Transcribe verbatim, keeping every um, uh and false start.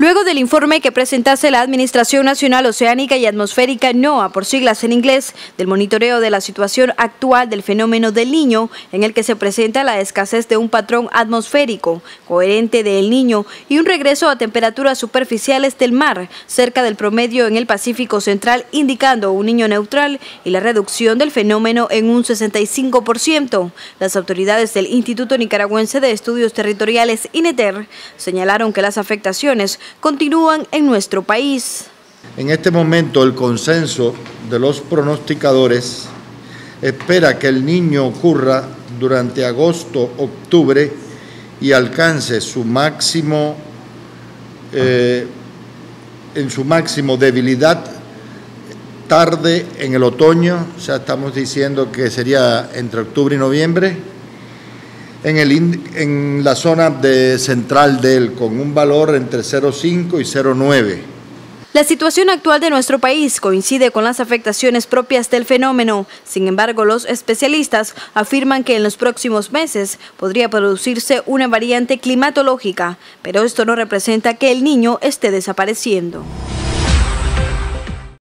Luego del informe que presentase la Administración Nacional Oceánica y Atmosférica NOAA, por siglas en inglés, del monitoreo de la situación actual del fenómeno del Niño, en el que se presenta la escasez de un patrón atmosférico coherente del Niño y un regreso a temperaturas superficiales del mar, cerca del promedio en el Pacífico Central, indicando un Niño neutral y la reducción del fenómeno en un sesenta y cinco por ciento. Las autoridades del Instituto Nicaragüense de Estudios Territoriales, INETER, señalaron que las afectaciones continúan en nuestro país. En este momento el consenso de los pronosticadores espera que el Niño ocurra durante agosto, octubre y alcance su máximo, eh, en su máximo debilidad tarde en el otoño, o sea, estamos diciendo que sería entre octubre y noviembre, en, el, en la zona de central de él, con un valor entre cero punto cinco y cero punto nueve. La situación actual de nuestro país coincide con las afectaciones propias del fenómeno. Sin embargo, los especialistas afirman que en los próximos meses podría producirse una variante climatológica, pero esto no representa que el Niño esté desapareciendo.